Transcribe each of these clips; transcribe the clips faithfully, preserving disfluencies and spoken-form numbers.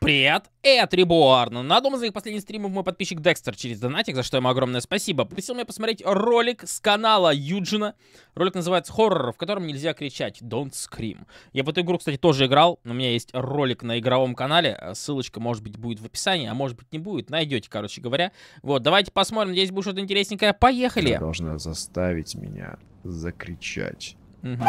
Привет, это Реборн. На одном из моих последних стримов мой подписчик Декстер через донатик, за что ему огромное спасибо, попросил меня посмотреть ролик с канала Юджина. Ролик называется «Хоррор», в котором нельзя кричать «Don't Scream». Я в эту игру, кстати, тоже играл, но у меня есть ролик на игровом канале, ссылочка, может быть, будет в описании, а может быть, не будет, найдете, короче говоря. Вот, давайте посмотрим, здесь будет что-то интересненькое, поехали! Ты должна заставить меня закричать. Угу.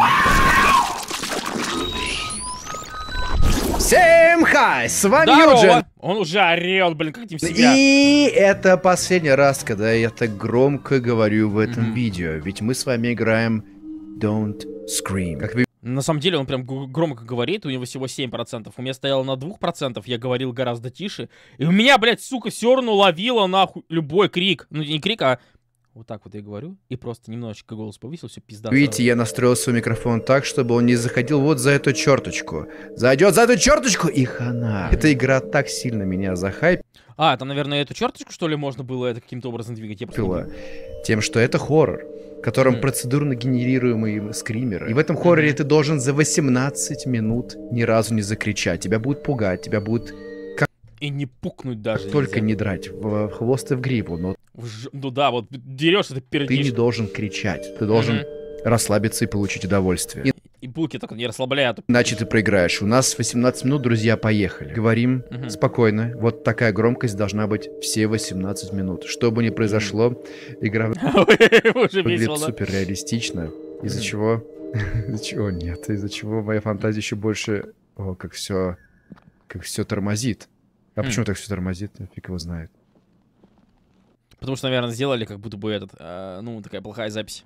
Всем хай, с вами Здорово! Юджин. Он уже орет, блин, как не в себя. И это последний раз, когда я так громко говорю в этом Мгм. видео, ведь мы с вами играем Don't Scream. Как вы На самом деле он прям г- громко говорит, у него всего семь процентов. У меня стояло на двух процентах, я говорил гораздо тише. И у меня, блядь, сука, все равно ловило нахуй любой крик. Ну, не крик, а вот так вот я говорю. И просто немножечко голос повысил, все пизда. видите, я настроил свой микрофон так, чтобы он не заходил вот за эту черточку. Зайдет за эту черточку и хана. Эта игра так сильно меня захайпила, А, там, наверное, эту черточку, что ли, можно было это каким-то образом двигать? Я просто не понял. тем, что это хоррор, в котором Мгм. процедурно генерируемые скримеры. И в этом хорроре ты должен за восемнадцать минут ни разу не закричать. Тебя будут пугать, тебя будут И не пукнуть даже только нельзя. не драть в хвост и в гриву, но В ж- Ну да, вот дерешься, ты ты не пердишь. должен кричать. Ты должен Мгм. расслабиться и получить удовольствие. И- И булки так не расслабляют. Иначе ты проиграешь. У нас восемнадцать минут, друзья, поехали. Говорим Мгм. спокойно. Вот такая громкость должна быть все восемнадцать минут. Что бы ни произошло, игра Уже выглядит весело, да? супер реалистично. Из-за Мгм. чего... Из-за чего нет? Из-за чего моя фантазия еще больше... О, как все... Как все тормозит. А М. почему так все тормозит? Фиг его знает. Потому что, наверное, сделали как будто бы этот, а, ну, такая плохая запись.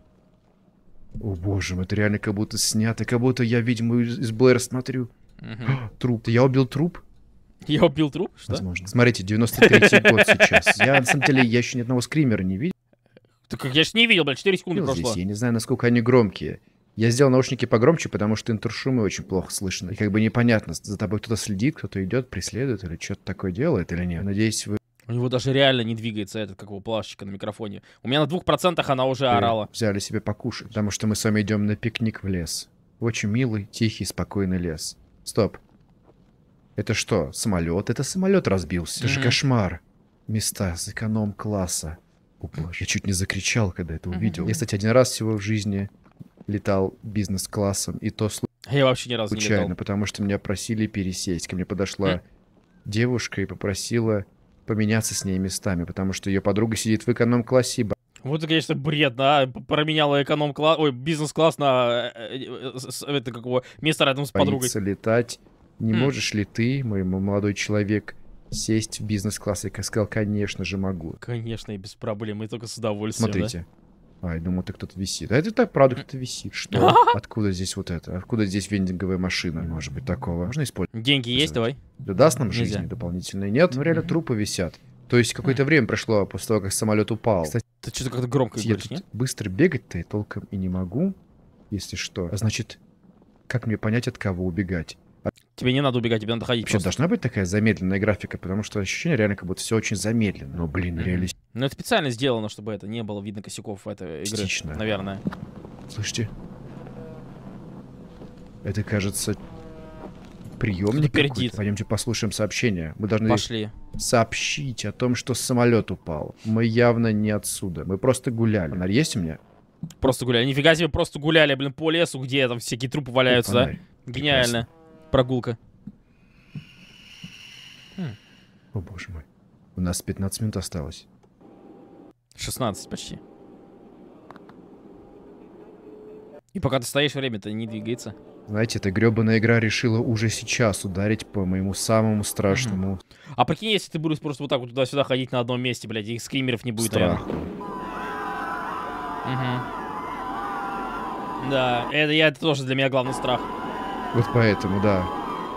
О боже мой, это реально как будто снято. Как будто я, видимо, из, из Блэра смотрю. Мгм. Труп. Я убил труп? Я убил труп? Что? Возможно. Смотрите, девяносто третий год сейчас. Я, на самом деле, я еще ни одного скримера не видел Так как я ж не видел, блядь, четыре секунды здесь. прошло. Я не знаю, насколько они громкие. Я сделал наушники погромче, потому что интершумы очень плохо слышно. И как бы непонятно, за тобой кто-то следит, кто-то идет, преследует, или что-то такое делает, или нет. Надеюсь, вы У него даже реально не двигается этот, как его, плашечка на микрофоне. У меня на двух процентах она уже орала. взяли себе покушать, потому что мы с вами идем на пикник в лес. Очень милый, тихий, спокойный лес. Стоп. Это что, самолет? Это самолет разбился. Это же Мгм. кошмар. Места с эконом-класса. О боже, я чуть не закричал, когда это увидел. Мгм. Я, кстати, один раз всего в жизни летал бизнес-классом, и то Я вообще ни разу не случайно, летал. потому что меня просили пересесть. Ко мне подошла М. девушка и попросила поменяться с ней местами, потому что ее подруга сидит в эконом-классе и Вот это, конечно, бред, да? П- Променяла эконом-класс, ой, бизнес-класс на э, э, э, с- это, как его, место рядом с подругой. боится летать. Не Хм. можешь ли ты, мой м- молодой человек, сесть в бизнес-класс? Я сказал, конечно же могу. Конечно, и без проблем, и только с удовольствием, да? Смотрите. А, я думал, ты кто-то висит. А это так, правда, кто-то висит. Что? Откуда здесь вот это? Откуда здесь вендинговая машина? Не может быть такого. Можно использовать? Деньги есть, давай? Да даст нам Нельзя. жизни дополнительные? Нет? Ну, реально Мгм. трупы висят. То есть какое-то время прошло после того, как самолет упал. Кстати, Ты что-то как-то громко я говоришь, тут нет? быстро бегать-то и толком и не могу, если что. А значит, как мне понять, от кого убегать? Тебе не надо убегать, тебе надо ходить Вообще просто. должна быть такая замедленная графика, потому что ощущение реально как будто все очень замедленно. Но, блин, Мгм. реалистично. Ну, это специально сделано, чтобы это не было видно косяков этой игры, Частично. наверное. Слышите? Это, кажется, приемник Кто-то пердит. какой-то. Пойдемте послушаем сообщение. Мы должны Пошли. сообщить о том, что самолет упал. Мы явно не отсюда. Мы просто гуляли. Фонарь есть у меня? Просто гуляли. Нифига себе, просто гуляли, блин, по лесу, где там всякие трупы валяются, да? Фонарь. Гениально. Прогулка. О, боже мой. У нас пятнадцать минут осталось. шестнадцать почти. И пока ты стоишь, время-то не двигается. Знаете, эта гребаная игра решила уже сейчас ударить по моему самому страшному А прикинь, если ты будешь просто вот так вот туда-сюда ходить на одном месте, блядь, и скримеров не будет страху. рядом. Мгм. Да, это, я, это тоже для меня главный страх. Вот поэтому, да.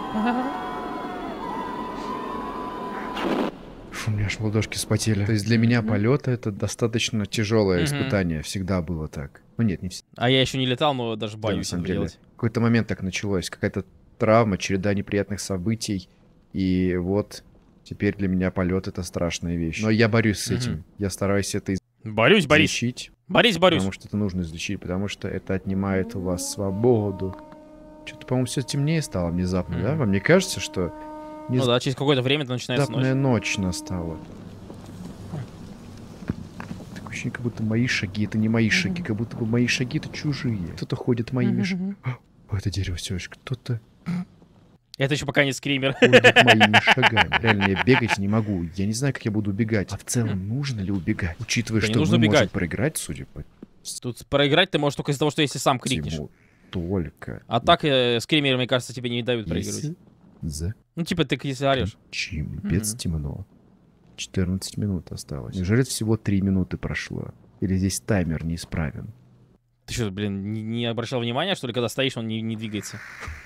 Фу, у меня аж ладошки вспотели. То есть для меня Мгм. полет это достаточно тяжелое Мгм. испытание. Всегда было так. Ну нет, не всегда, А я еще не летал, но даже на боюсь самом это деле. делать. В какой-то момент так началось. Какая-то травма, череда неприятных событий. И вот теперь для меня полет это страшная вещь. Но я борюсь с Мгм. этим. Я стараюсь это Борюсь, борюсь. излечить. Борис, борюсь. Потому что это нужно излечить, потому что это отнимает у вас свободу. Что-то, по-моему, все темнее стало внезапно, да? Мгм. Вам не кажется, что Ну да, через какое-то время это начинается ночь. ночь настала. Такое ощущение, как будто мои шаги это не мои шаги, как будто бы мои шаги это чужие. Кто-то ходит моими шагами. О, это дерево все еще. Кто-то Это еще пока не скример. ходит моими шагами. Реально, я бегать не могу. Я не знаю, как я буду убегать. А в целом, нужно ли убегать? Учитывая, Да не что нужно мы можем бегать. проиграть, судя по Тут проиграть ты можешь только из-за того, что если сам крикнешь. всему, только А так э, скримеры, мне кажется, тебе не дают проигрывать. если за Ну, типа, ты если орешь. чим без темно. четырнадцать минут осталось. Неужели всего три минуты прошло? Или здесь таймер неисправен? Ты что, блин, не, не обращал внимания, что ли, когда стоишь, он не, не двигается?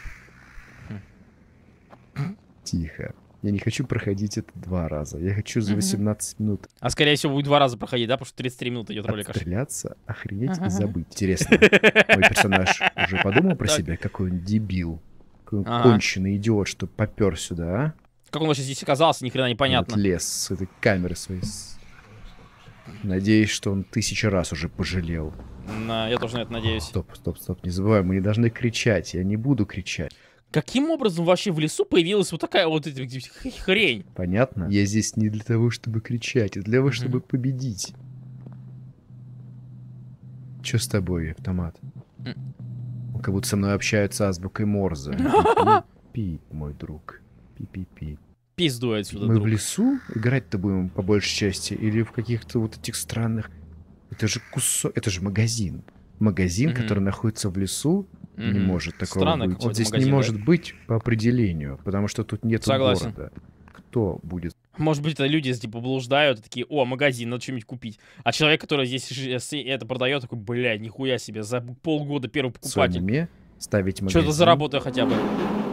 Тихо. Я не хочу проходить это два раза. Я хочу за восемнадцать минут А скорее всего будет два раза проходить, да? Потому что тридцать три минуты идет ролик аж. отстреляться, охренеть и забыть. Интересно, мой персонаж уже подумал про Так. себя? Какой он дебил. Какой он Ага. конченый идиот, что попер сюда, а? Как он вообще здесь оказался, ни хрена непонятно. Вот лез с этой камеры своей. с- Надеюсь, что он тысячу раз уже пожалел. На- я тоже на это надеюсь. Стоп, стоп, стоп, не забывай, мы не должны кричать. Я не буду кричать. Каким образом вообще в лесу появилась вот такая вот эта х- хрень? Понятно? Я здесь не для того, чтобы кричать, а для того, Мгм. чтобы победить. Чё с тобой, автомат? М. Он как будто со мной общаются азбукой Морзе. Пи, мой друг. Пи-пи-пи. Пизду отсюда, Мы друг. в лесу играть-то будем по большей части? Или в каких-то вот этих странных... Это же кусок... Это же магазин. Магазин, Мгм. который находится в лесу, не Мгм. может такого Странный быть. какой-то Он здесь магазин, не да? может быть по определению, потому что тут нет Согласен. города. Кто будет? Может быть, это люди типа блуждают и такие, о, магазин, надо что-нибудь купить. А человек, который здесь жи- с- это продает, такой, блядь, нихуя себе, за полгода первый В своем покупатель. уме ставить магазин? Что-то заработаю хотя бы.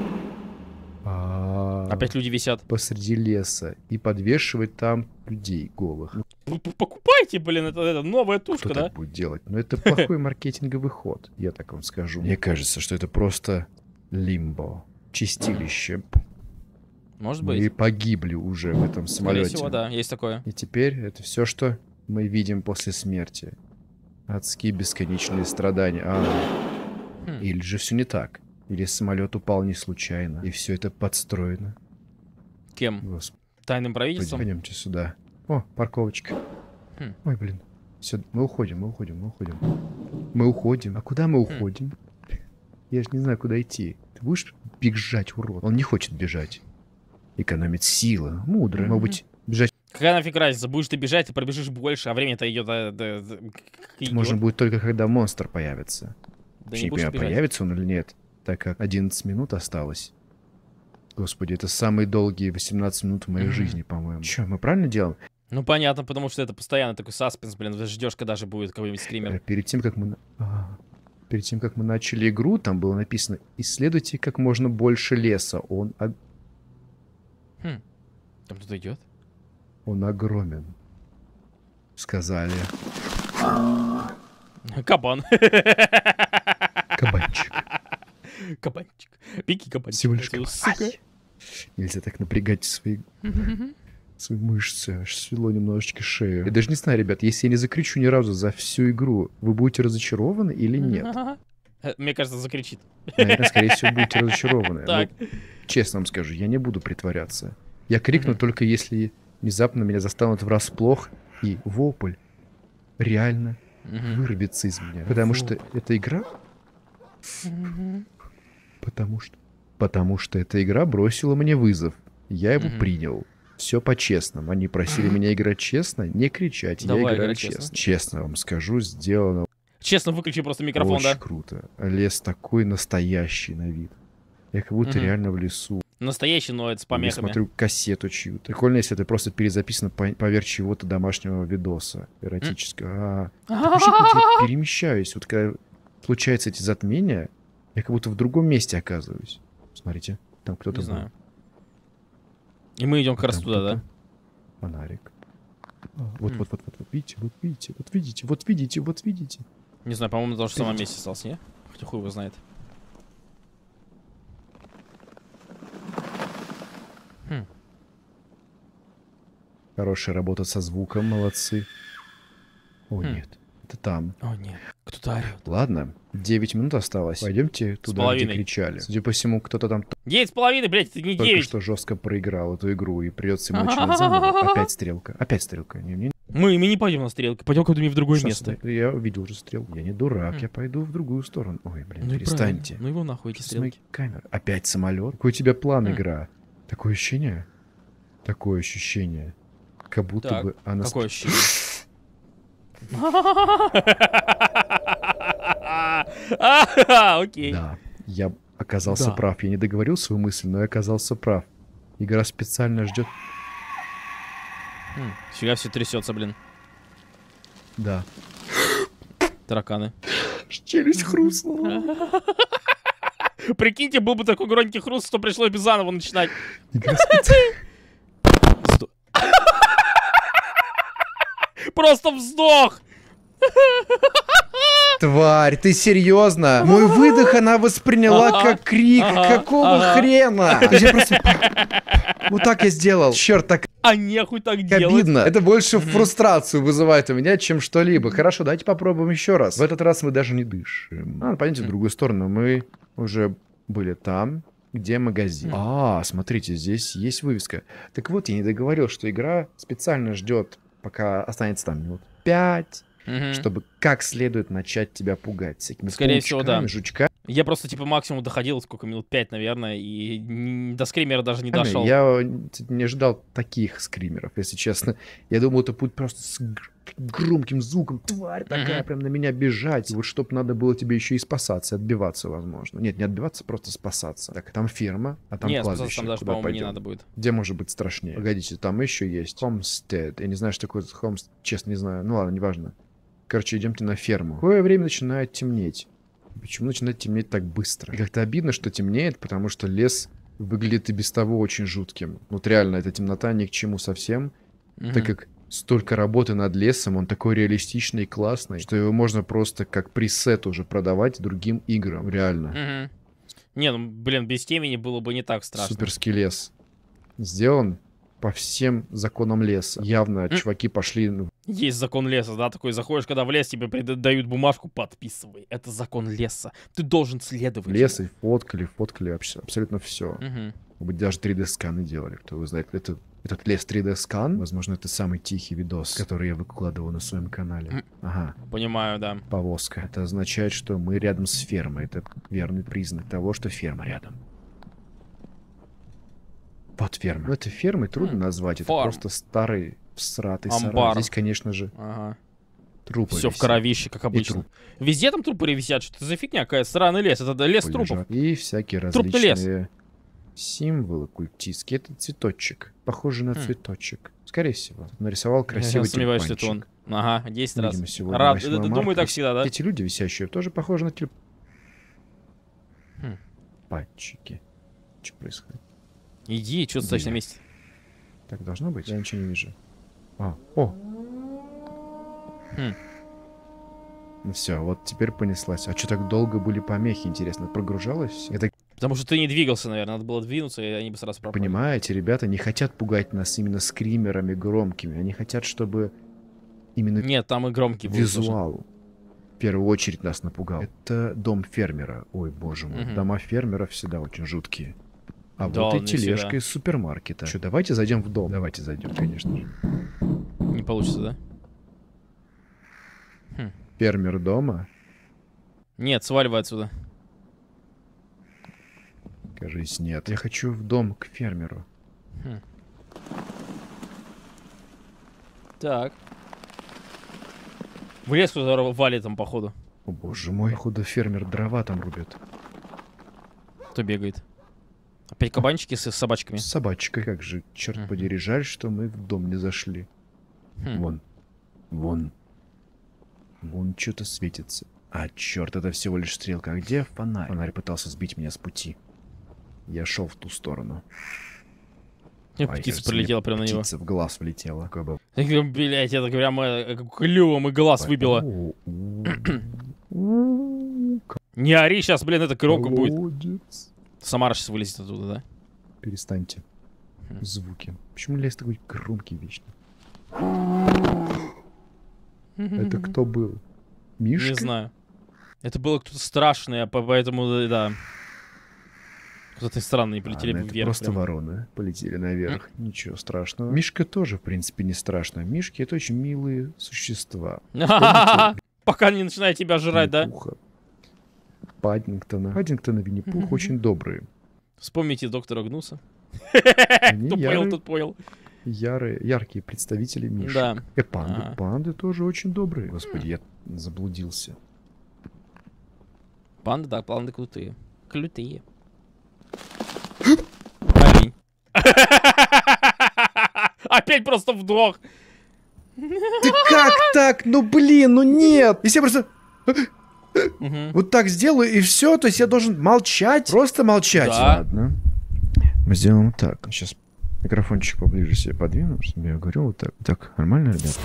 А, Опять люди висят. посреди леса и подвешивать там людей голых. Ну, Вы п- покупайте, блин, это, это новая тушка, кто да? так будет делать? Но это плохой маркетинговый ход, я так вам скажу. Мне кажется, что это просто лимбо, чистилище. Может Мы быть. погибли уже в этом Скорее самолете. всего, да, есть такое. И теперь это все, что мы видим после смерти. Адские бесконечные страдания. А, Хм. или же все не так. Или самолет упал не случайно. И все это подстроено. Кем? Господи, Тайным правительством? пойдемте сюда. О, парковочка. Хм. Ой, блин. Все, мы уходим, мы уходим, мы уходим. Мы уходим. А куда мы Хм. уходим? Я же не знаю, куда идти. Ты будешь бежать, урод? Он не хочет бежать. Экономит силы. Мудро. Мгм. Может быть, бежать Какая нафиг разница? Будешь ты бежать, ты пробежишь больше, а время-то идет... а, да, да, к- идет. можно будет только, когда монстр появится. Да Вообще не не будешь понимаю, бежать. появится он или нет, так как одиннадцать минут осталось. Господи, это самые долгие восемнадцать минут в моей Мгм. жизни, по-моему. Че, мы правильно делаем? Ну понятно, потому что это постоянно такой саспенс, блин, ждешь, когда же будет какой-нибудь Э, скример. Перед тем, как мы... на- а, Перед тем, как мы начали игру, там было написано «Исследуйте как можно больше леса». Он, ог- Хм. Там кто-то идет? он огромен. Сказали. Кабан. Кабанчик. Кабанчик. Пики кабанчик. Всего лишь Сука. кабан. Ай. Нельзя так напрягать свои, свои мышцы. Аж свело немножечко шею. Я даже не знаю, ребят, если я не закричу ни разу за всю игру, вы будете разочарованы или нет? Э, Мне кажется, закричит. Наверное, скорее всего, будете разочарованы. Так. Но, честно вам скажу, я не буду притворяться. Я крикну Мгм. только если внезапно меня застанут врасплох, и вопль реально Мгм. вырвется из меня. Потому что эта игра... Мгм. Потому что... Потому что эта игра бросила мне вызов. Я его Мгм. принял. Все по-честному. Они просили меня играть честно, не кричать. Давай я играю играть честно. честно. Честно вам скажу, сделано Честно, выключи просто микрофон, очень да? круто. Лес такой настоящий на вид. Я как будто Мгм. реально в лесу. Настоящий, но это с Я помехами. смотрю кассету чью-то. Прикольно, если это просто перезаписано по- поверх чего-то домашнего видоса эротического. А, так вообще, как я перемещаюсь. Вот когда случаются эти затмения, я как будто в другом месте оказываюсь. Смотрите, там кто-то Не был. знаю. И мы идем как раз Там туда, да? кто-то. Фонарик. А, Вот, М. вот, вот, вот, вот, видите, вот видите, вот видите, вот видите, вот видите. Не знаю, по-моему, на том же самом Видите? месте остался, не? Хотя хуй его знает. Хм. Хорошая работа со звуком, молодцы. О, Хм. нет, это там. О, нет. Кто-то орёт. Ладно, девять минут осталось. Пойдемте туда, где кричали. Судя по всему, кто-то там девять с половиной, блядь, это не только девять. что жестко проиграл эту игру, и придется ему начинать заново. Опять стрелка. Опять стрелка. Не, не, Мы, мы не пойдем на стрелки, пойдем куда-нибудь в другое Сейчас, место. Я увидел уже стрелку. Я не дурак, Хм. я пойду в другую сторону. Ой, блин, Ну и перестаньте. правильно. Ну его нахуй эти стрелки. Камера. Опять самолет. Какой у тебя план, Хм. игра? Такое ощущение? Такое ощущение. Как будто Так, бы она... какое ощущение? Окей. Да, я оказался Да. прав. Я не договорил свою мысль, но я оказался прав. Игра специально ждет... Хм, Фига все трясется, блин. Да. Тараканы. Челюсть хрустнула. Прикиньте, был бы такой громкий хруст, что пришлось бы заново начинать. Игра специально... Вздох. Просто вздох! Тварь, ты серьезно? Мой выдох она восприняла Ага, как крик. ага, Какого ага. хрена? То есть я просто... Вот так я сделал. Черт, так А нехуй так делать. обидно. Это больше Мгм. фрустрацию вызывает у меня, чем что-либо. Хорошо, давайте попробуем еще раз. В этот раз мы даже не дышим. А, пойдемте в Мгм. другую сторону. Мы уже были там, где магазин. Мгм. А, смотрите, здесь есть вывеска. Так вот, я не договорил, что игра специально ждет, пока останется там минут пять, Мгм. чтобы как следует начать тебя пугать всякими Скорее всего, паучками, да. жучками. Я просто, типа, максимум доходил, сколько, минут пять, наверное, и н- до скримера даже не дошел. Я не ожидал таких скримеров, если честно. Я думал, это будет просто с гр- громким звуком. Тварь такая, Мгм. прям на меня бежать. И вот чтоб надо было тебе еще и спасаться, отбиваться, возможно. Нет, не отбиваться, просто спасаться. Так, там ферма, а там Нет, спасаться кладбище. там даже, Куда по-моему, не пойдем? надо будет. Где может быть страшнее? Погодите, там еще есть Homestead. Я не знаю, что такое Homestead, честно не знаю. Ну ладно, неважно. Короче, идемте на ферму. В какое время начинает темнеть? Почему начинает темнеть так быстро? И как-то обидно, что темнеет, потому что лес выглядит и без того очень жутким. Вот реально, эта темнота ни к чему совсем, Мгм. так как столько работы над лесом, он такой реалистичный и классный, что его можно просто как пресет уже продавать другим играм, реально. Мгм. Не, ну, блин, без темени было бы не так страшно. Суперский лес. Сделан по всем законам леса. Явно М. чуваки пошли... ну, Есть закон леса, да, такой заходишь, когда в лес, тебе пред- дают бумажку, подписывай. Это закон леса. Ты должен следовать. лес и фоткали, фоткали вообще абсолютно все. Мгм. Может быть, даже три дэ-сканы делали, кто его знает. Это, этот лес три дэ-скан, возможно, это самый тихий видос, который я выкладывал на своем канале. М. Ага, Понимаю, да. повозка. Это означает, что мы рядом с фермой. Это верный признак того, что ферма рядом. Вот ферма. Ну, это фермой трудно М, назвать. Это фарм. просто старый, всратый сарай. Амбар. Здесь, конечно же, Ага. трупы Все в висят. кровище, как обычно. труп. Везде там трупы висят, что это за фигня, какая сраный лес. Это да, лес Лежат. трупов. И всякие Трупный лес. различные символы культистские. Это цветочек. Похожий на Хм. цветочек. Скорее всего. Нарисовал красивый Я сомневаюсь, что это он. тюльпанчик. Ага, десять раз. Видимо, сегодня Рад, восьмое д- марта. думаю, так всегда, да? Эти люди висящие тоже похожи на тюльпанчики. Хм. Что происходит? Иди, что ты стоишь на Блин. месте? Так должно быть? Я ничего не вижу. А, о! Хм. Ну все, вот теперь понеслась. А что так долго были помехи, интересно? Прогружалось? Я так Потому что ты не двигался, наверное. Надо было двинуться, и они бы сразу пропали. понимаете, ребята не хотят пугать нас именно скримерами громкими. Они хотят, чтобы именно Нет, там и громкий будет тоже. визуал в первую очередь нас напугал. Это дом фермера. Ой, боже мой. Мгм. Дома фермеров всегда очень жуткие. А Да, вот и не тележка всегда. из супермаркета. Что, давайте зайдем в дом. Давайте зайдем, конечно же. Не получится, да? Фермер дома? Нет, сваливай отсюда. Кажись, нет. Я хочу в дом к фермеру. Хм. Так. В лес куда валит там, походу. О боже мой. Походу фермер дрова там рубит. Кто бегает? Опять кабанчики с с собачками. С собачкой. Как же, черт Мгм. подери, жаль, что мы в дом не зашли. Хм. Вон. Вон. Вон что-то светится. А, черт, это всего лишь стрелка. А где фонарь? Фонарь пытался сбить меня с пути. Я шел в ту сторону. И Ай, птица кажется, прилетела мне прямо на него. Птица в глаз влетела. Такое было. Блять, это прямо э, клювом и глаз выбило. О, у, Не ори, сейчас, блин, это коробка будет. колодец. Самара сейчас вылезет оттуда, да? Перестаньте. Хм. Звуки. Почему лес такой громкий вечно? Это кто был? Мишка? Не знаю. Это было кто-то страшное, поэтому, да. Кто-то странные полетели Ладно, вверх. это просто прям. вороны полетели наверх. Mm. Ничего страшного. Мишка тоже, в принципе, не страшно. Мишки — это очень милые существа. Пока не начинает тебя жрать, да? Паддингтона. Паддингтон и Винни-Пух очень добрые. Вспомните доктора Гнуса. Кто понял, тот понял. Ярые, яркие представители мишек. Да. И панды. Ага. Панды тоже очень добрые. Господи, я заблудился. Панды, да, панды крутые. Крутые. Олень. Опять просто вдох. Ты как так? Ну блин, ну нет. Если я просто вот так сделаю и все, то есть я должен молчать. Просто молчать. Ладно. Мы сделаем так. Сейчас микрофончик поближе себе подвину, чтобы я говорил вот так. Так, нормально, ребят?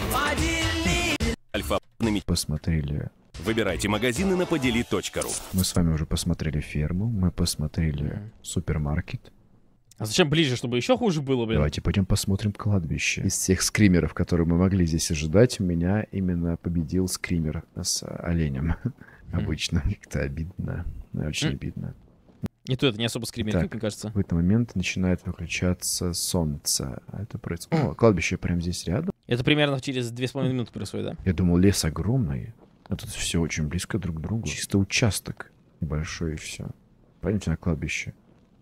Альфа. Посмотрели. Выбирайте магазины на подели точка ру. Мы с вами уже посмотрели ферму, мы посмотрели mm. супермаркет. А зачем ближе, чтобы еще хуже было, блин? Давайте пойдем посмотрим кладбище. Из всех скримеров, которые мы могли здесь ожидать, у меня именно победил скример с оленем. Mm. Обычно. Это обидно. Очень mm. обидно. И то это не особо скример, как мне кажется. В этот момент начинает выключаться солнце. А это происходит... О, кладбище прямо здесь рядом. Это примерно через две с половиной минуты происходит, да? Я думал, лес огромный. А тут все очень близко друг к другу. Чисто участок небольшой и все. Пойдемте на кладбище.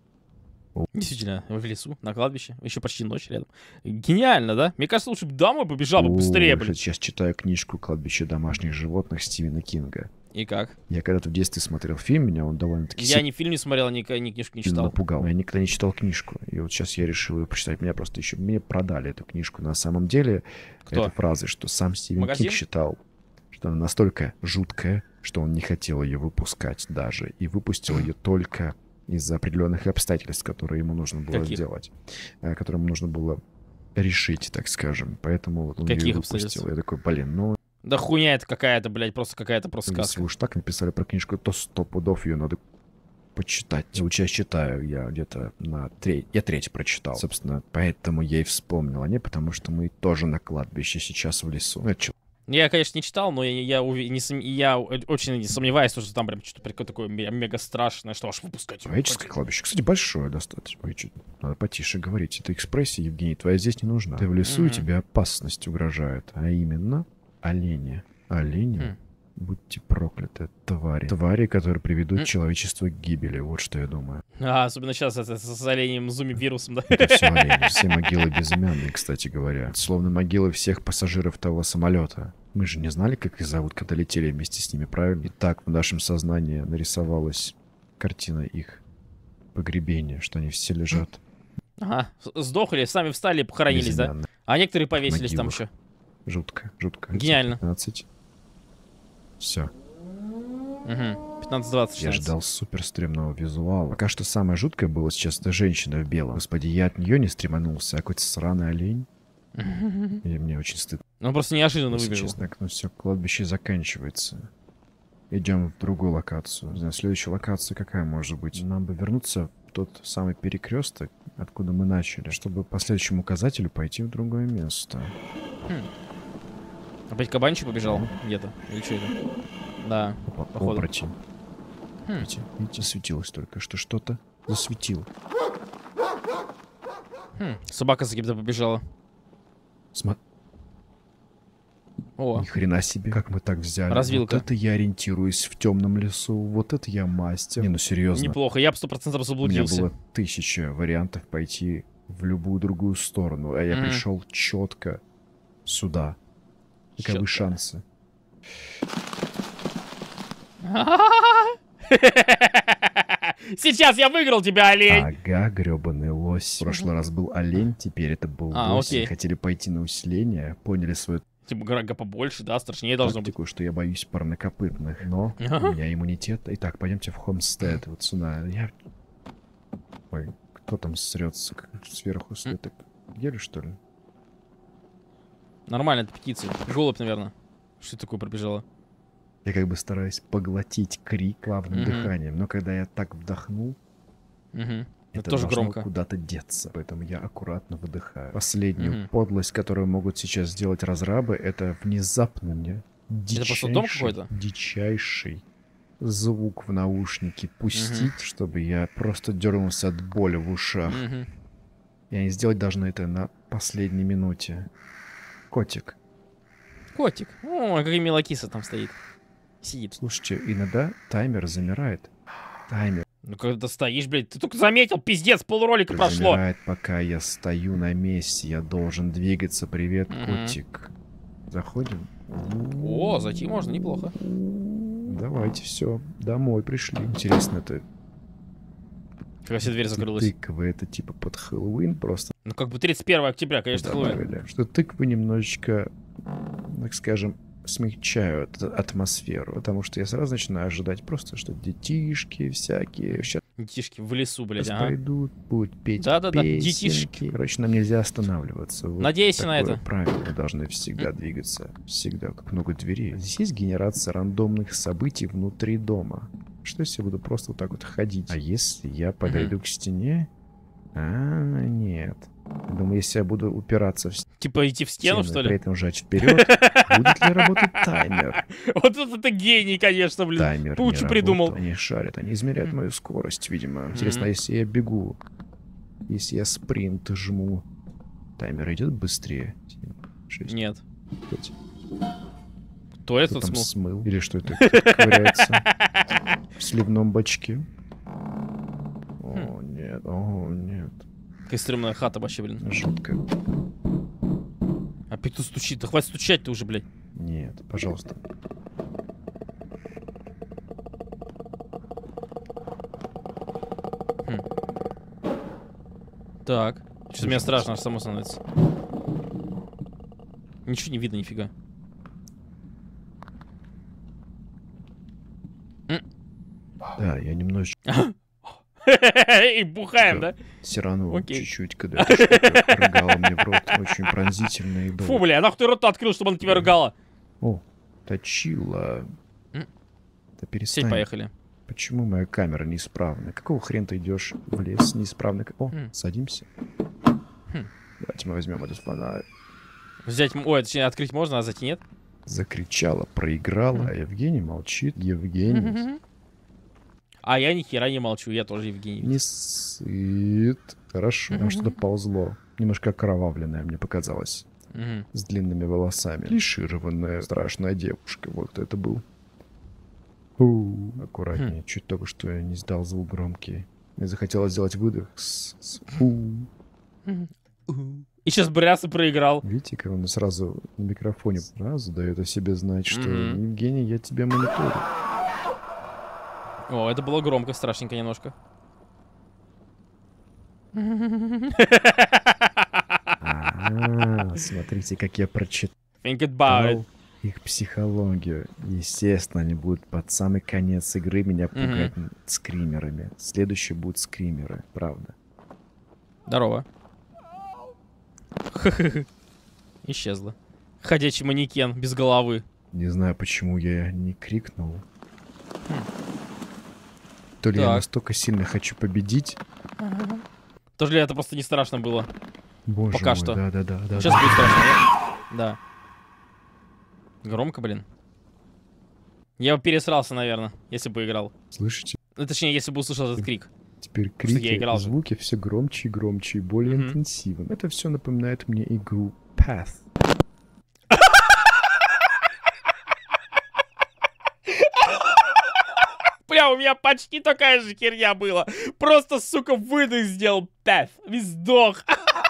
О. Действительно, в лесу, на кладбище. Еще почти ночь рядом. Гениально, да? Мне кажется, лучше бы домой побежал бы быстрее, блин. Сейчас читаю книжку «Кладбище домашних животных» Стивена Кинга. И как? Я когда-то в детстве смотрел фильм, меня он довольно-таки... Я ни фильм не смотрел, ни, ни книжку не читал. Напугал. Я никогда не читал книжку. И вот сейчас я решил ее прочитать. Меня просто еще... Мне продали эту книжку. На самом деле, Кто? это фразы, что сам Стивен Магазин? Кинг считал, что она настолько жуткая, что он не хотел ее выпускать даже. И выпустил ее только из-за определенных обстоятельств, которые ему нужно было Каких? сделать. Которые ему нужно было решить, так скажем. Поэтому вот он Каких ее выпустил. Я такой, блин, ну... Да хуйня это какая-то, блядь, просто какая-то просто сказка. Если уж так написали про книжку, то сто пудов ее надо почитать. Вот сейчас читаю я где-то на треть. Я треть прочитал. Собственно, поэтому я и вспомнил о ней, потому что мы тоже на кладбище сейчас в лесу. Ну, я, конечно, не читал, но я, я, ув... не сом... я очень не сомневаюсь, что там прям что-то такое мега страшное, что аж выпускать. Человеческое кладбище, кстати, большое достаточно. Ой, что... Надо потише говорить. Это экспрессия, Евгений, твоя здесь не нужна. Ты в лесу, mm-hmm. и тебе опасность угрожает. А именно олени. Олени. Mm. Будьте прокляты, твари. Твари, которые приведут mm. человечество к гибели. Вот что я думаю. А, особенно сейчас это, с, с оленем зуми-вирусом, да? Это все олени. Все могилы безымянные, кстати говоря. Это словно могилы всех пассажиров того самолета. Мы же не знали, как их зовут, когда летели вместе с ними, правильно? И так в нашем сознании нарисовалась картина их погребения, что они все лежат. Ага, сдохли, сами встали и похоронились, да? А некоторые повесились там еще. Жутко, жутко. Гениально. пятнадцать. Все. Угу. пятнадцать двадцать. Я ждал супер стремного визуала. Пока что самое жуткое было сейчас это женщина в белом. Господи, я от нее не стреманулся, а какой-то сраный олень. И мне очень стыдно. Он просто неожиданно Если выбежал. честно, ну все, кладбище заканчивается. Идем в другую локацию. Не знаю, следующая локация какая может быть? Нам бы вернуться в тот самый перекресток, откуда мы начали, чтобы по следующему указателю пойти в другое место. Хм. Опять кабанчик побежал где-то? Или что это? Да, Опа, походу. Оборотень. Хм. Видите, видите, засветилось только, что что-то засветило. Хм. Собака за кем-то побежала. Сма... О. Ни хрена себе, как мы так взяли. Развилка. Вот это я ориентируюсь в темном лесу, вот это я мастер. Не, ну серьезно. Неплохо, я бы сто процентов заблудился. У меня было тысяча вариантов пойти в любую другую сторону, а я mm. пришел четко сюда. Каковы шансы? Сейчас я выиграл тебя, олень! Ага, гребаный лось. В прошлый раз был олень, теперь это был а, лось. Окей. Хотели пойти на усиление, поняли свою... Типа гора побольше, да, страшнее должно тактику, быть. Что я боюсь парнокопытных, но у меня иммунитет. Итак, пойдемте в Хомстед, вот сюда. Я... Ой, кто там срется сверху? Так ели, что ли? Нормально, это птицы. Голубь, наверное. Что такое пробежало? Я как бы стараюсь поглотить крик плавным mm-hmm. дыханием, но когда я так вдохнул, mm-hmm. это, это тоже должно громко куда-то деться. Поэтому я аккуратно выдыхаю. Последнюю mm-hmm. подлость, которую могут сейчас сделать разрабы, это внезапно мне дичайший, это просто дом какой-то? дичайший звук в наушники пустить, угу. чтобы я просто дернулся от боли в ушах. Угу. И они сделать должны это на последней минуте. Котик. Котик. О, какая милокиса там стоит. Сидит. Слушайте, иногда таймер замирает. Таймер. Ну когда ты стоишь, блядь, ты только заметил, пиздец, полролика прошло. Замирает, пока я стою на месте. Я должен двигаться. Привет, угу. котик. Заходим. О, зайти можно, неплохо. Давайте, все. Домой пришли. Интересно, это... Когда вся дверь закрылась. Тыквы, это типа под Хэллоуин просто. Ну как бы тридцать первого октября, конечно, Хэллоуин. Что тыквы немножечко, так скажем, смягчают атмосферу. Потому что я сразу начинаю ожидать просто, что детишки всякие. Сейчас детишки в лесу, блядь, ага. пойдут, будут петь Да-да-да, песенки. детишки. Короче, нам нельзя останавливаться. Вот надейся на это. Правильно, мы должны всегда mm. двигаться. Всегда, как много дверей. Здесь есть генерация рандомных событий внутри дома. Что если я буду просто вот так вот ходить? А если я подойду mm-hmm. к стене? А, нет. Я думаю, если я буду упираться в стену... Типа идти в стену, что ли? При этом жать вперед, будет ли работать таймер? Вот это гений, конечно, блин. Таймер Лучше придумал. Они шарят, они измеряют мою скорость, видимо. Интересно, если я бегу, если я спринт жму, таймер идет быстрее? Нет. Кто это там смыл? смыл? Или что это ковыряется в сливном бачке? О, нет, о, нет. Какая стрёмная хата вообще, блин. Жутко. Опять тут стучит. Да хватит стучать-то уже, блядь. Нет, пожалуйста. Хм. Так. Сейчас мне страшно, аж само становится. Ничего не видно, нифига. Да, я немножечко... И бухаем, да? Сирану чуть-чуть, когда эта штука рыгала мне в рот. Очень пронзительно и долго. Фу, бля, нахуй ты рот открыл, чтобы она тебя рыгала? О, точила. Да перестань. Сеть, поехали. Почему моя камера неисправна? Какого хрена ты идешь в лес неисправно? О, садимся. Давайте мы возьмем эту фонарь. Взять... Ой, точнее, открыть можно, а зайти нет? Закричала, проиграла, а Евгений молчит. Евгений... А я ни хера не молчу, я тоже Евгений. Не сыт. Хорошо. Там что-то ползло. Немножко окровавленное, мне показалось. Mm-hmm. С длинными волосами. Клишированная страшная девушка. Вот кто это был. У-у-у. Аккуратнее. Mm. Чуть только что я не сдал звук громкий. Мне захотелось сделать выдох. С -с -у. Mm-hmm. И сейчас Бряса проиграл. Видите, как он сразу на микрофоне сразу дает о себе знать, что mm-hmm. Евгений, я тебя мониторю. О, это было громко, страшненько немножко. А, смотрите, как я прочитал их психологию. Естественно, они будут под самый конец игры меня пугать скримерами. Следующие будут скримеры, правда. Здорово. Исчезла. Ходячий манекен без головы. Не знаю, почему я не крикнул. То ли так. Я настолько сильно хочу победить. Ага. То ли это просто не страшно было. Боже Пока мой, что. Да, да, да, да. Сейчас да. будет страшно, да? Да. Громко, блин. Я бы пересрался, наверное, если бы играл. Слышите? Ну, точнее, если бы услышал этот крик. Теперь крики, я играл звуки все громче и громче, и более mm-hmm. интенсивно. Это все напоминает мне игру Path. Бля, у меня почти такая же херня была. Просто, сука, выдох сделал. Пэф. Вздох.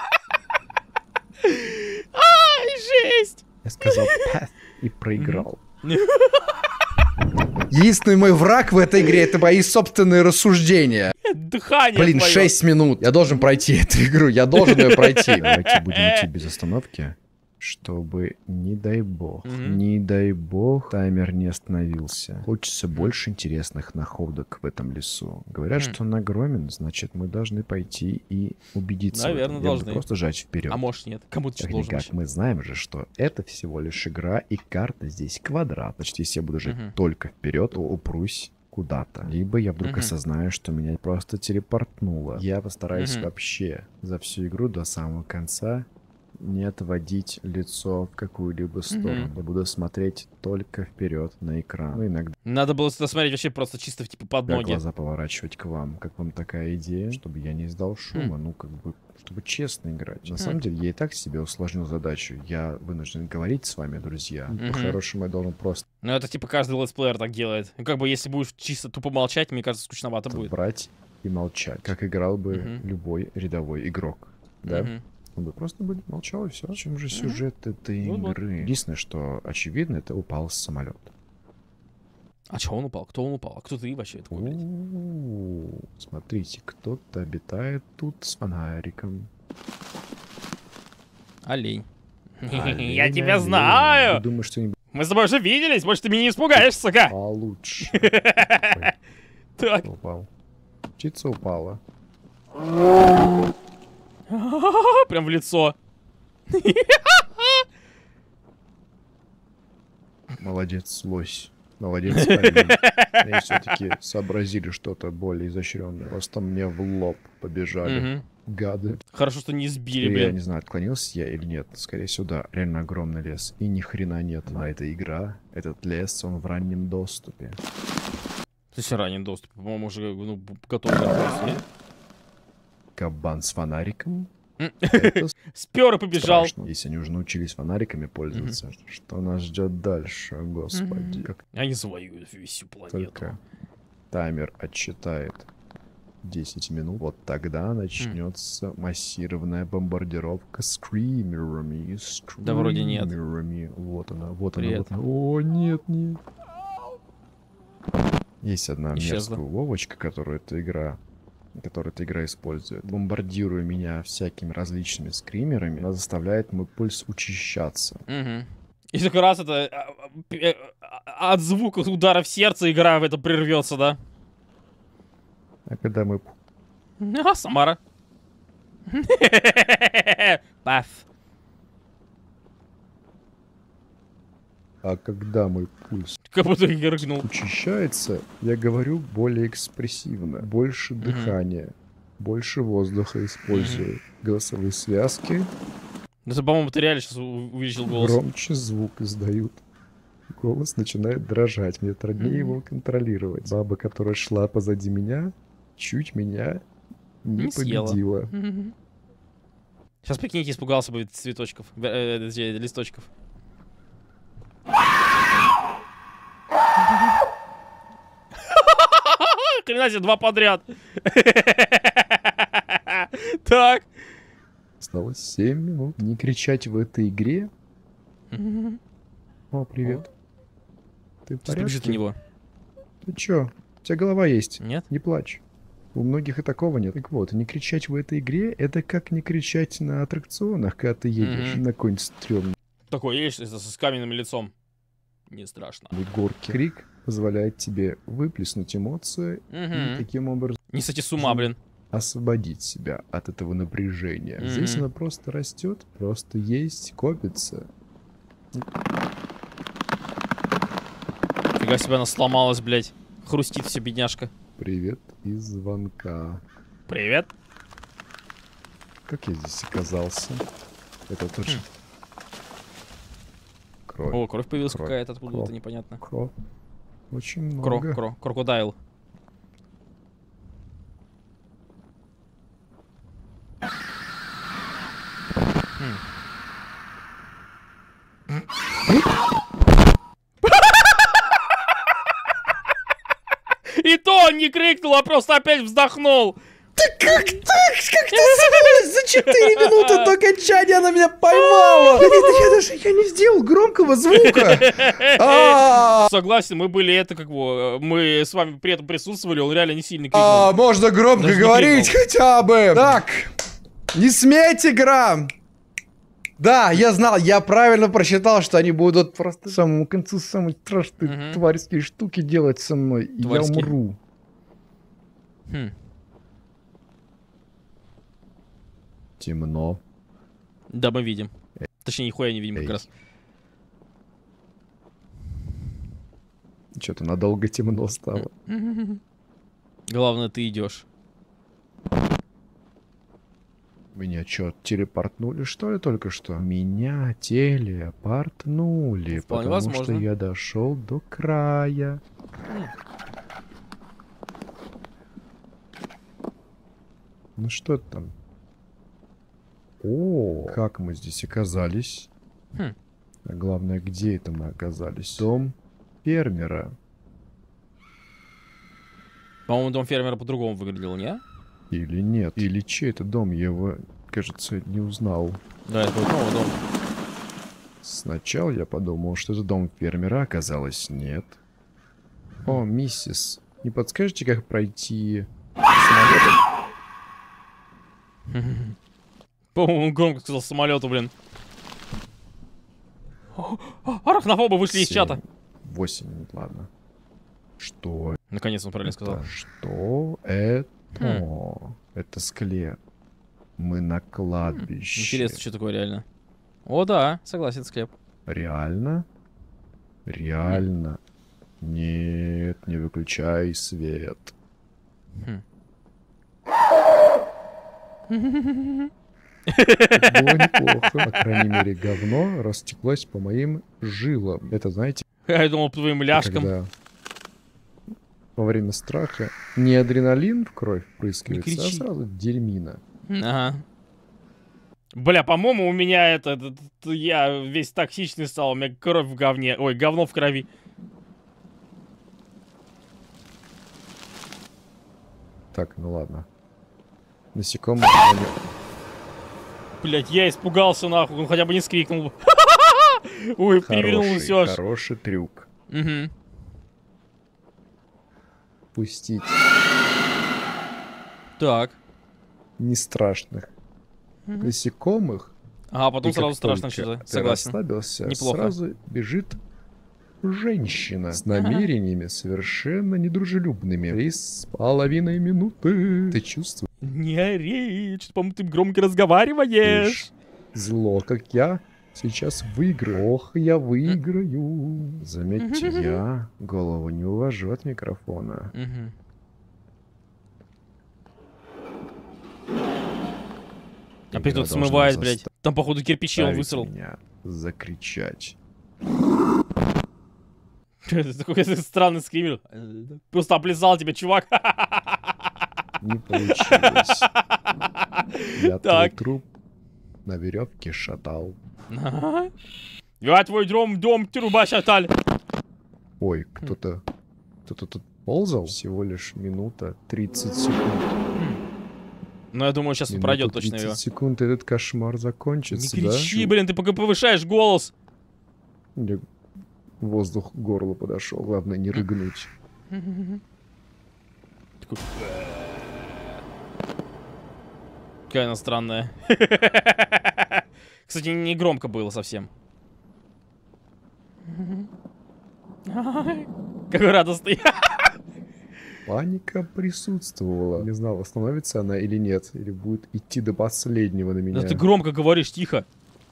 Ай, жесть. Я сказал Path и проиграл. Единственный мой враг в этой игре — это мои собственные рассуждения. Дыхание. Блин, шесть минут. Я должен пройти эту игру. Я должен ее пройти. Давайте будем идти без остановки. Чтобы, не дай бог, mm-hmm. не дай бог, таймер не остановился. Хочется больше интересных находок в этом лесу. Говорят, mm. что он огромен, значит, мы должны пойти и убедиться. Наверное, в этом. должны. Просто жать вперед. А может нет, кому-то что должен. Как мы знаем же, что это всего лишь игра, и карта здесь квадрат. Значит, если я буду жать mm-hmm. только вперед, то упрусь куда-то. Либо я вдруг mm-hmm. осознаю, что меня просто телепортнуло. Я постараюсь mm-hmm. вообще за всю игру до самого конца не отводить лицо в какую-либо сторону. Мгм. Я буду смотреть только вперед на экран. Ну, иногда Надо было сюда смотреть вообще просто чисто типа под ноги. глаза поворачивать к вам. Как вам такая идея? Чтобы я не издал шума, ну, как бы, чтобы честно играть. На Хм. самом деле, я и так себе усложнил задачу. Я вынужден говорить с вами, друзья. Мгм. По-хорошему, я должен просто Ну это типа каждый летсплеер так делает. Ну, как бы если будешь чисто тупо молчать, мне кажется, скучновато будет. брать и молчать. Как играл бы Мгм. любой рядовой игрок. Да? Мгм. Он бы просто бы молчал и все. В чем же сюжет этой Вот-вот. игры? Единственное, что очевидно, это упал самолет. А чё он упал? Кто он упал? А кто ты вообще такой, блядь? У-у-у. Смотрите, кто-то обитает тут с фонариком. Олень. Олень, Я тебя олень. знаю! Думаю, что-нибудь Мы с тобой уже виделись, может ты меня не испугаешься, сука? получше. Ой, Так. упал. Птица упала. Прям в лицо. Молодец, лось. Молодец, олень. Они все-таки сообразили что-то более изощренное. Просто мне в лоб побежали. Мгм. Гады. Хорошо, что не сбили, Я не блин. знаю, отклонился я или нет. Скорее всего, да. Реально огромный лес. И ни хрена нет. А эта игра, этот лес, он в раннем доступе. То есть ранний доступ, по-моему, уже ну, готов. к версии. Кабан с фонариком. М. Это Спер и побежал. страшно. Если они уже научились фонариками пользоваться, что нас ждет дальше, господи. Мгм. Как Они завоюют всю планету. только таймер отсчитает десять минут, вот тогда начнется массированная бомбардировка скримерами. Да вроде нет. скримерами. Вот она, вот она, Привет. вот она. О, нет, нет. Есть одна Исчезла. мерзкая уловочка, которую эта игра, которую эта игра использует. Бомбардируя меня всякими различными скримерами, она заставляет мой пульс учащаться. Мгм. И как раз это а, а, э, а, от звука удара в сердце игра в это прервется, да? А когда мы А, Самара. Паф. А когда мой пульс Как будто я рыгнул. учащается, я говорю более экспрессивно, больше Мгм. дыхания, больше воздуха использую, голосовые связки, Это, по-моему, ты реально сейчас увеличил голос. громче звук издают. Голос начинает дрожать, мне труднее Мгм. его контролировать. Баба, которая шла позади меня, чуть меня не, Не съела. победила. Сейчас, прикиньте, испугался бы цветочков, э, э, точнее, листочков. Хрена себе, два подряд. Так. Осталось семь минут. Не кричать в этой игре. О, привет. Ты в Сейчас побежит порядке? на него. Ты чё? У тебя голова есть. Нет? Не плачь. У многих и такого нет. Так вот, не кричать в этой игре — это как не кричать на аттракционах, когда ты едешь Мгм. на какой-нибудь стрёмной Такой есть с, с каменным лицом. Не страшно. горке. Крик позволяет тебе выплеснуть эмоции и Мгм. таким образом Не сойти с ума, блин. освободить себя от этого напряжения. Здесь Мгм. оно просто растет, просто есть, копится. Фига себе, она сломалась, блядь. Хрустит все, бедняжка. Привет из звонка. Привет. Как я здесь оказался? Это тоже Хм. кровь. О, кровь появилась Кровь. какая-то, откуда Кровь. это непонятно. Кровь. Очень Кро, много. кро, крокодайл. Хм. И то он не крикнул, а просто опять вздохнул. Как так? Как ты за четыре минуты до окончания она меня поймала? Я даже я не сделал громкого звука. А, Согласен, мы были это как бы, мы с вами при этом присутствовали, он реально не сильно крикнул. а, можно громко Даже не говорить крикнул. хотя бы. Так, не сметь, игра. Да, я знал, я правильно просчитал, что они будут просто к самому концу самые страшные Мгм. тварские штуки делать со мной. И я Тварские. умру. Хм. Темно. Да, мы видим. Точнее, нихуя не видим как Эй. раз. Что-то надолго темно стало. Главное, ты идешь. Меня чё, телепортнули, что ли, только что? Меня телепортнули, Вполне потому возможно. что я дошел до края. Ну что там? О, как мы здесь оказались? Хм. А главное, где это мы оказались? Дом фермера. По-моему, дом фермера по-другому выглядел, не? Или нет? Или чей это дом? Я его, кажется, не узнал. Да, это был новый дом. Сначала я подумал, что это дом фермера, оказалось нет. О, миссис, не подскажете, как пройти самолетом? По-моему, он громко сказал самолету, блин. О, о, арахнофобы вышли из чата. Восемь, ладно. Что Наконец он правильно это? сказал. Что это? Хм. Это склеп. Мы на кладбище. Интересно, что такое реально. О, да, согласен, склеп. Реально? Реально? Нет, не выключай свет. Хм. Это было неплохо. По крайней мере, говно растеклось по моим жилам. Это, знаете, Я думал, по твоим ляжкам. когда во время страха не адреналин в кровь Не впрыскивается, а кричи. сразу дерьмина. Ага. Бля, по-моему, у меня это, это- это- я весь токсичный стал, у меня кровь в говне, ой, говно в крови. Так, ну ладно. Насекомые... они- Блять, я испугался нахуй, он хотя бы не скрикнул бы. Ой, перевернул все Хороший, аж. хороший трюк. Угу. Пустить Так. не страшных насекомых. А потом И сразу как страшно только что-то. ты Согласен. расслабился, Неплохо. сразу бежит женщина с намерениями совершенно недружелюбными. Три с половиной минуты. Ты чувствуешь Не ори, что-то, по-моему, ты громко разговариваешь. зло, как я сейчас выиграю. Ох, я выиграю. Заметьте, я голову не увожу от микрофона. Мгм. Опять Игра тут смывает, должна блядь. Там, походу, кирпичи он заставить высрал. меня закричать. Это такой странный скример. Просто облизал тебя, чувак. Не получилось. Я твой Так. труп на веревке шатал. Я твой дом, дом, труба шаталь. Ой, кто-то... Кто-то тут ползал? Всего лишь минута тридцать секунд. Ну, я думаю, сейчас Минута пройдет точно тридцать его. секунд, этот кошмар Не закончится, кричи, да? блин, ты пока повышаешь голос. Мне воздух к горлу подошел. Главное, не рыгнуть. Такой, какая она странная. Кстати, не громко было совсем. Какой радостный. Паника присутствовала. Не знал, остановится она или нет. Или будет идти до последнего на меня. Да ты громко говоришь, тихо.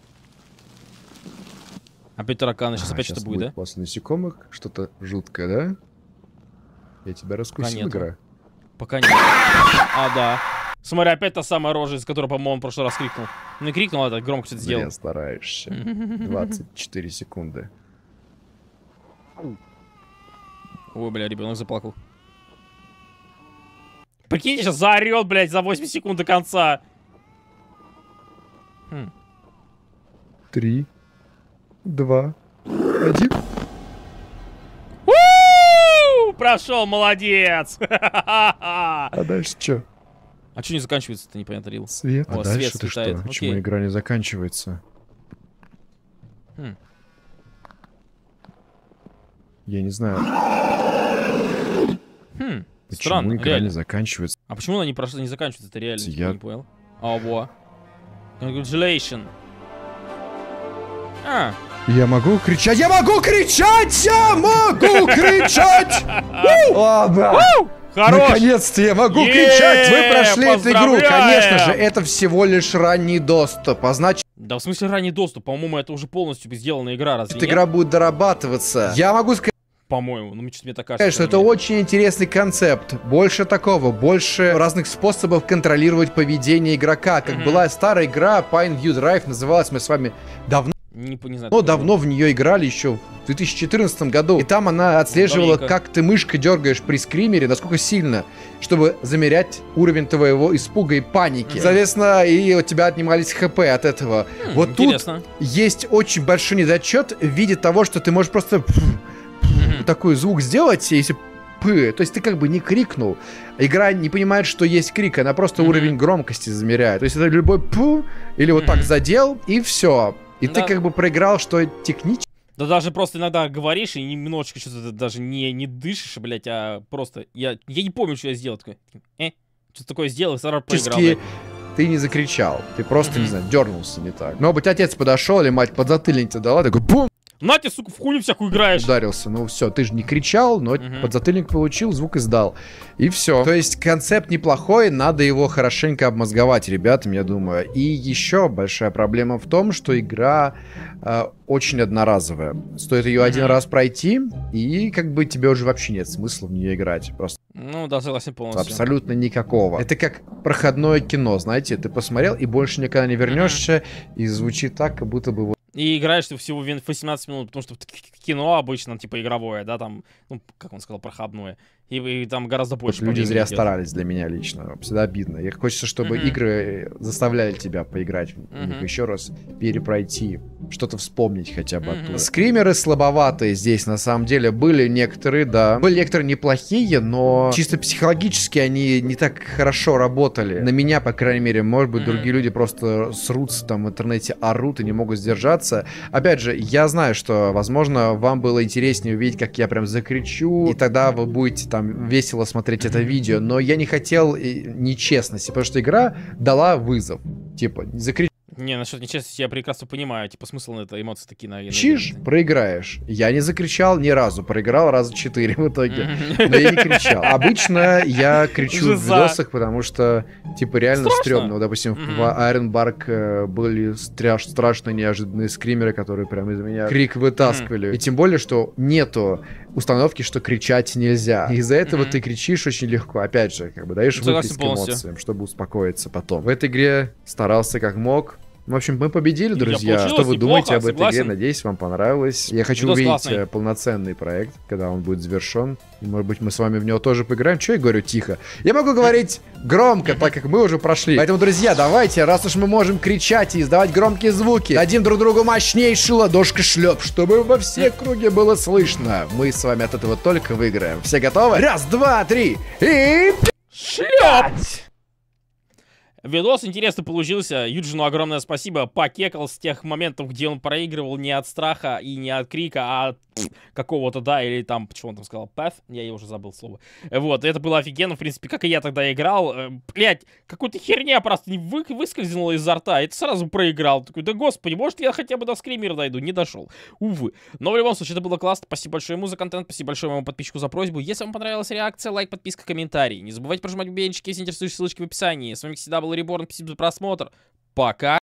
Опять тараканы, сейчас А, опять щас что-то будет, да? После насекомых что-то жуткое, да? Я тебя раскусил, нету. игра. Пока нет. А, да. Смотри, опять та самая рожа, из которой, по-моему, он в прошлый раз крикнул. Ну не крикнул, а так громко что-то сделал. Зря стараешься. двадцать четыре секунды. Ой, бля, ребенок заплакал. Прикиньте, сейчас заорет, блядь, за восемь секунд до конца. Хм. Три, два, один. У-у-у! Прошел, молодец. А дальше что? А что не заканчивается-то, непонятно, Рил? Свет. О, А дальше свет ты светает, что? Почему окей. игра не заканчивается? Хм. Я не знаю, Хм. почему Странно, игра реально. не заканчивается. А почему она не прошла, не заканчивается? Это реально, Я- я не понял. А, во. Congratulations. А, Я могу кричать! Я могу кричать! Я могу кричать! Ладно. хорош! Наконец-то я могу Е, кричать! Мы прошли эту игру. поздравляем! Конечно же, это всего лишь ранний доступ. А значит, Да в смысле ранний доступ? По-моему, это уже полностью сделанная игра, разве эта нет? игра будет дорабатываться. Я могу сказать, по-моему. Ну, что-то мне так кажется. Конечно, это очень интересный концепт. Больше такого, больше разных способов контролировать поведение игрока. Как mm-hmm. была старая игра Pineview Drive, называлась, мы с вами давно, не, не знаю, но давно в нее играли еще в две тищи четырнадцатом году. И там она отслеживала, Давненько. как ты мышкой дергаешь при скримере, насколько сильно, чтобы замерять уровень твоего испуга и паники. Mm-hmm. Соответственно, и у тебя отнимались хп от этого. Mm, вот интересно. Тут есть очень большой недочет в виде того, что ты можешь просто mm-hmm. такой звук сделать, если П. То есть ты как бы не крикнул. Игра не понимает, что есть крик, она просто mm-hmm. уровень громкости замеряет. То есть это любой П или вот mm-hmm. так задел, и все. И да. ты как бы проиграл, что технически. Да даже просто иногда говоришь и немножечко что-то даже не, не дышишь, блядь, а просто... Я, я не помню, что я сделал. Такой, э, что-то такое сделал, и сразу проиграл, блядь. Ты не закричал, ты просто, mm-hmm. не знаю, дернулся не так. Может быть, отец подошел, или мать подзатыльник тебе дала, такой бум! На ты, сука, в хуйню всякую играешь. Ударился, ну все, ты же не кричал, но uh-huh. подзатыльник получил, звук издал. И все. То есть концепт неплохой, надо его хорошенько обмозговать ребятам, я думаю. И еще большая проблема в том, что игра э, очень одноразовая. Стоит ее uh-huh. один раз пройти, и как бы тебе уже вообще нет смысла в нее играть. Просто. Ну да, согласен полностью. Абсолютно никакого. Это как проходное кино, знаете, ты посмотрел и больше никогда не вернешься, uh-huh. и звучит так, как будто бы... И играешь ты всего восемнадцать минут, потому что кино обычно, типа, игровое, да, там, ну, как он сказал, проходное. И, и там гораздо больше. Вот люди зря идет. Старались для меня лично. Всегда обидно. Я хочется, чтобы uh-huh. игры заставляли тебя поиграть uh-huh. в них еще раз, перепройти, что-то вспомнить хотя бы uh-huh. оттуда. Скримеры слабоватые здесь, на самом деле, были некоторые, да. Были некоторые неплохие, но чисто психологически они не так хорошо работали. На меня, по крайней мере, может быть, uh-huh. другие люди просто срутся там в интернете, орут и не могут сдержаться. Опять же, я знаю, что, возможно, вам было интереснее увидеть, как я прям закричу, и тогда вы будете там весело смотреть это видео, но я не хотел нечестности, потому что игра дала вызов. Типа, закричи. Не, насчет нечестности я прекрасно понимаю, типа, смысл на это, эмоции такие, наверное. Кричишь, проиграешь. Я не закричал ни разу, проиграл раза четыре в итоге, но я не кричал. Обычно я кричу в видосах, потому что, типа, реально стрёмно. Вот, допустим, в Iron Bark были страшно неожиданные скримеры, которые прям из меня крик вытаскивали. И тем более, что нету установки, что кричать нельзя. Из-за этого ты кричишь очень легко. Опять же, как бы даешь выплеск эмоциям, чтобы успокоиться потом. В этой игре старался как мог. В общем, мы победили, друзья. Что вы думаете об этой игре? Надеюсь, вам понравилось. Я хочу увидеть полноценный проект, когда он будет завершен. И, может быть, мы с вами в него тоже поиграем. Че я говорю тихо? Я могу говорить громко, так как мы уже прошли. Поэтому, друзья, давайте, раз уж мы можем кричать и издавать громкие звуки, дадим друг другу мощнейшую ладошка-шлеп, чтобы во все округе было слышно. Мы с вами от этого только выиграем. Все готовы? Раз, два, три и... Шлеп! Видос интересно получился. Юджину огромное спасибо. Покекал с тех моментов, где он проигрывал не от страха и не от крика, а от какого-то, да, или там, почему он там сказал, path? Я, я уже забыл слово. Вот, это было офигенно, в принципе, как и я тогда играл. Блять, какая-то херня просто не вы, выскользнула изо рта, и ты сразу проиграл. Такой, да господи, может я хотя бы до скримера дойду? Не дошел. Увы. Но в любом случае, это было классно. Спасибо большое ему за контент, спасибо большое моему подписчику за просьбу. Если вам понравилась реакция, лайк, подписка, комментарий. Не забывайте прожимать бубенчики, если интересующие ссылочки в описании. С вами, как всегда, был Реборн, спасибо за просмотр. Пока.